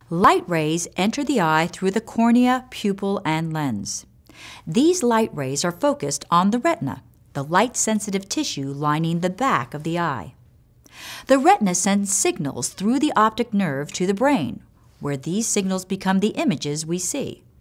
Light rays enter the eye through the cornea, pupil, and lens. These light rays are focused on the retina, the light-sensitive tissue lining the back of the eye. The retina sends signals through the optic nerve to the brain, where these signals become the images we see.